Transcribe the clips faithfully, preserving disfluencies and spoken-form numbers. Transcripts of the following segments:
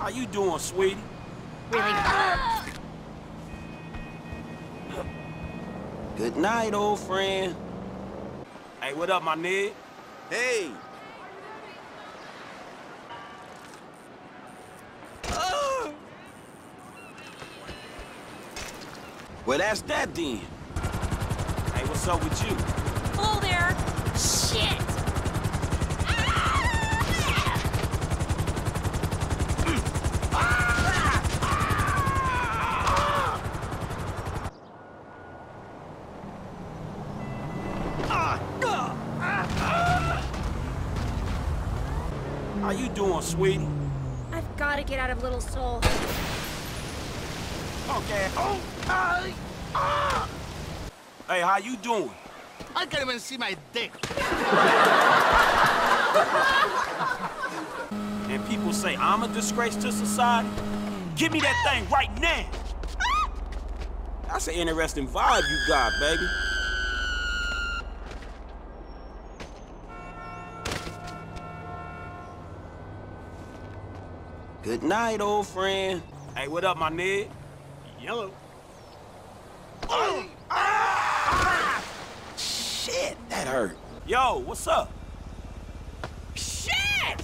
How you doing, sweetie? Really? Good night, old friend. Hey, what up, my nigga? Hey! Oh. Well, that's that then. Hey, what's up with you? Hello there. Shit! How you doing, sweetie? I've got to get out of Little Seoul. Okay. Oh, uh, uh. Hey, how you doing? I can't even see my dick. And people say I'm a disgrace to society? Give me that thing right now! That's an interesting vibe you got, baby. Good night, old friend. Hey, what up, my nigga? Yellow. Oh! Ah! Shit, that hurt. Yo, what's up? Shit!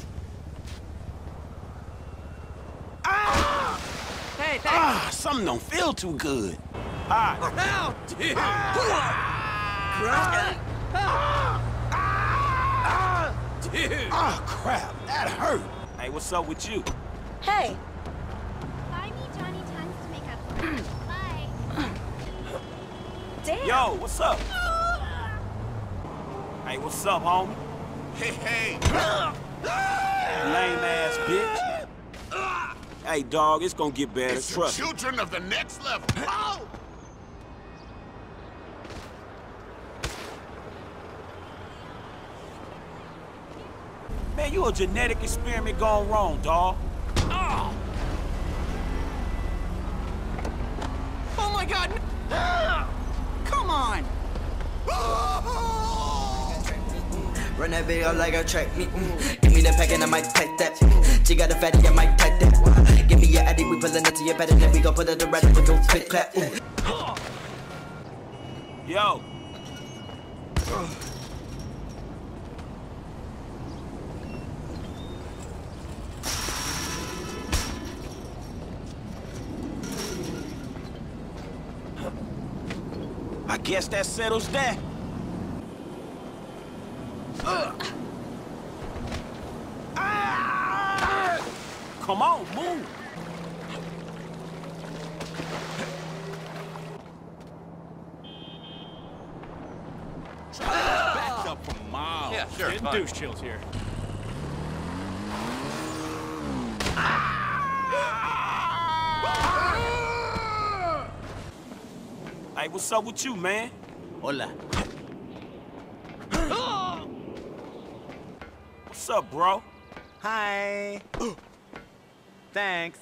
Ah! Hey, thanks. Ah, something don't feel too good. Ah, Hell, dude! Dude! oh, crap, that hurt. Hey, what's up with you? Hey. Buy me Johnny Tons to make up for it. Bye. Damn. Yo, what's up? Hey, what's up, homie? Hey, hey! Lame ass bitch. Hey, dog, it's gonna get better. It's the Trust me. children of the next level. Oh! Man, you a genetic experiment gone wrong, dog. Oh! Oh my god! Come on! Run that video like a track meet. Mm. Give me the pack and I might take that. She got a fatty, I might take that. Give me your addy, we pullin' up to your bed and then we gon' put it around and we gon' click clap. Mm. Yo. I guess that settles that. Uh. Ah! Come on, move. Backed up for miles. Yeah, sure. Getting douche chills here. Hey, what's up with you, man? Hola. What's up, bro? Hi. Thanks.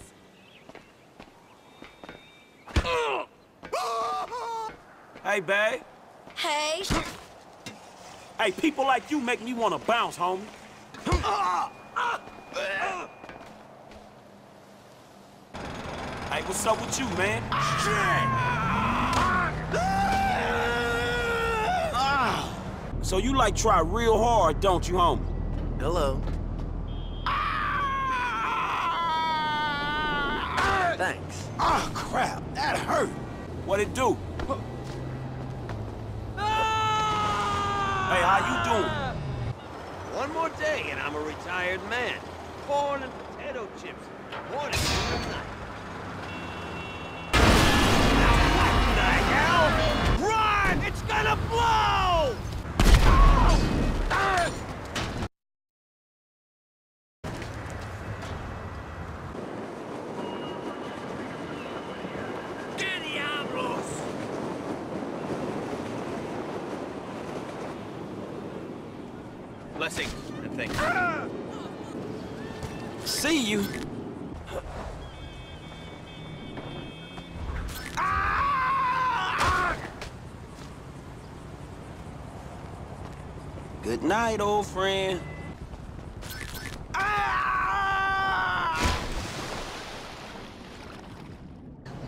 Hey, babe. Hey. Hey, people like you make me want to bounce, homie. Hey, what's up with you, man? So you like try real hard, don't you, homie? Hello. Thanks. Oh, crap, that hurt. What it do? Hey, how you doing? One more day and I'm a retired man. Corn and potato chips. Morning, noon, and night. What the hell? Run! It's gonna blow! ¡Qué diablos! Blessing and thank you. See you. Good night, old friend.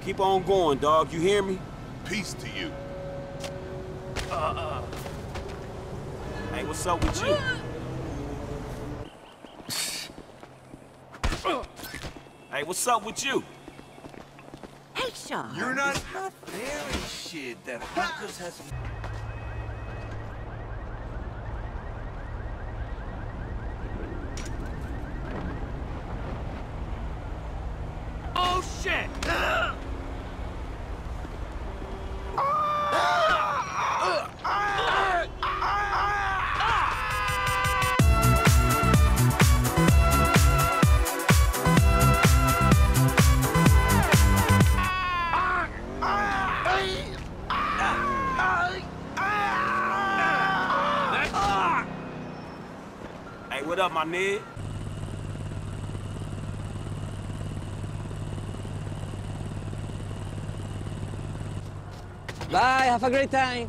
Keep on going, dog. You hear me? Peace to you. Uh, hey, what's up with you? Hey, what's up with you? Hey, Sean. You're not... It's not fair and shit that Huckers has... Oh, shit! Hey, what up, my nigga? Bye, have a great time.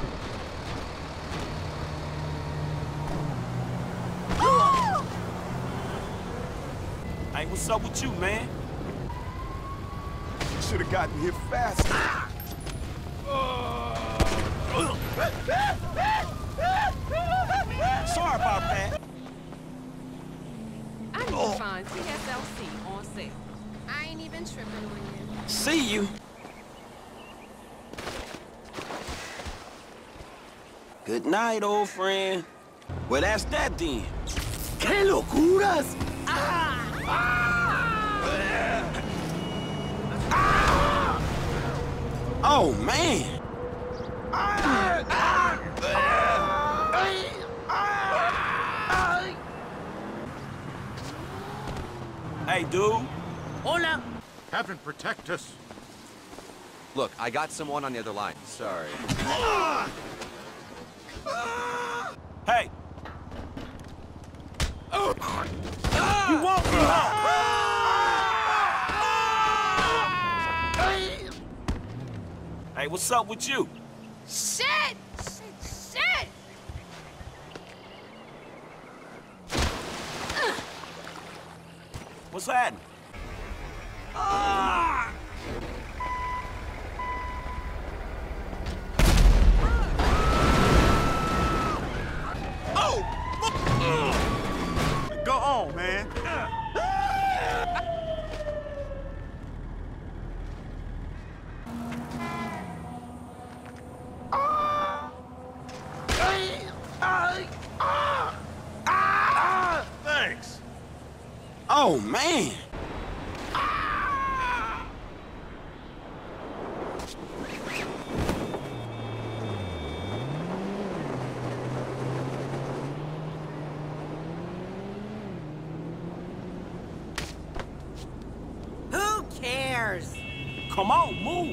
Hey, what's up with you, man? Should have gotten here faster. Sorry about that. I need to find T S L C on sale. I ain't even tripping on you. See you. Good night, old friend. Well, that's that then. ¡Qué locuras! Oh, man. Hey, dude. Hola. Heaven protect us. Look, I got someone on the other line. Sorry. Hey. You won't be home. Hey, what's up with you? Shit! Shit! Shit! What's happening? Ah! Go on, man. Thanks. Oh, man. Who cares? Come on, move.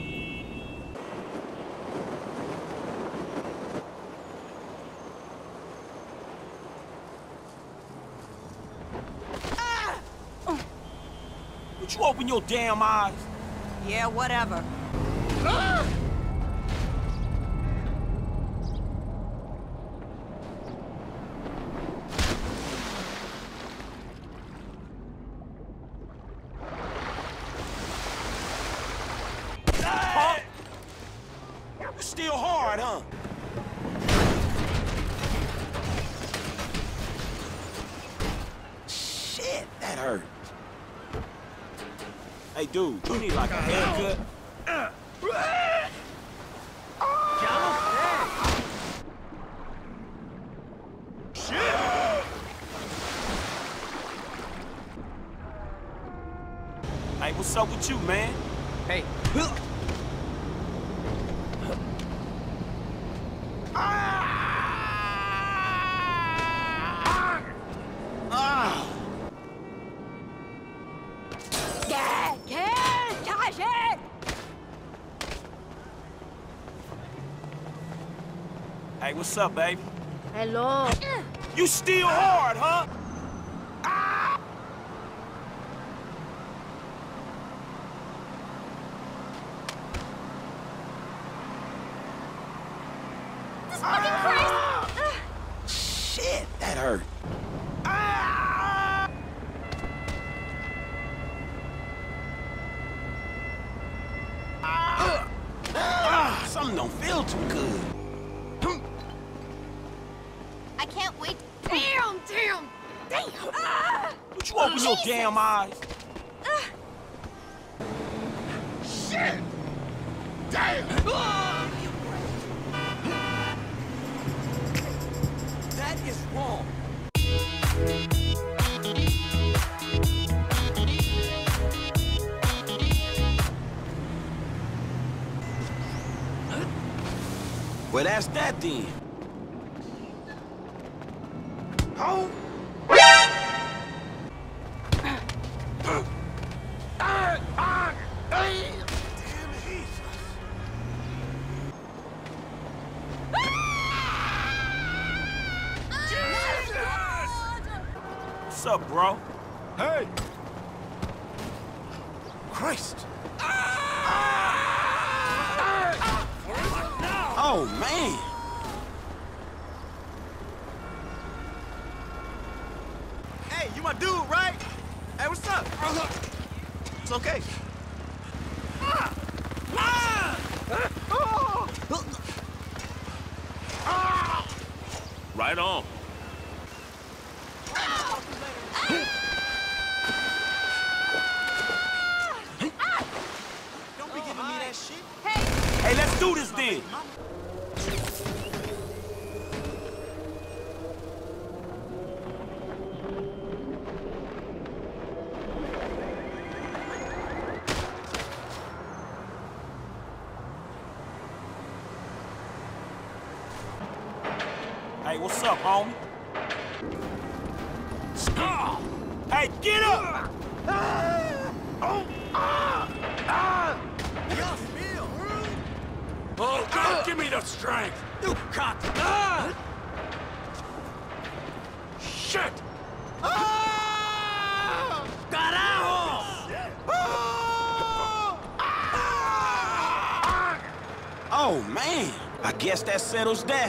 Would you open your damn eyes? Yeah, whatever. Huh? It's still hard, huh? Shit, that hurt. Hey, dude, you need like a haircut. Hey, what's up with you, man? Hey, Ah! Yeah, yeah, touch it! Hey, what's up, baby? Hello. You still hard, huh? This fucking Christ! Shit, that hurt. Something don't feel too good. I can't wait. Damn, damn, damn. Ah! Would you open your damn eyes? Ah! Shit! Damn! That is wrong. Well, that's that then. Oh! What's up, bro? Hey! Christ! Oh, man. Hey, you my dude, right? Hey, what's up? It's okay. Right on. Don't be giving me that shit. Hey, let's do this then. Hey, what's up, homie? Hey, get up! Oh, God, give me the strength! You cock. Shit! Oh, man. I guess that settles that.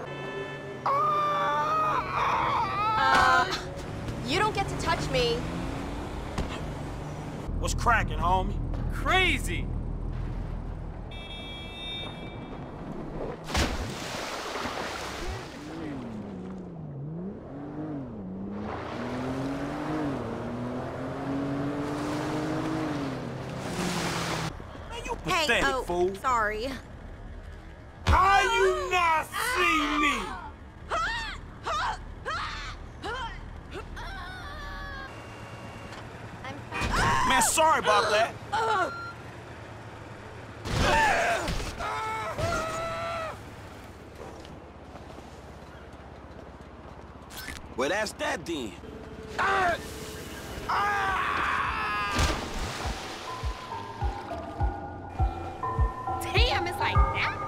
Uh, you don't get to touch me. What's cracking, homie? Crazy. Man, you Hey, pathetic, oh, fool. sorry. How you not see me? Man, sorry about that. Well, that's that then. Damn, it's like that?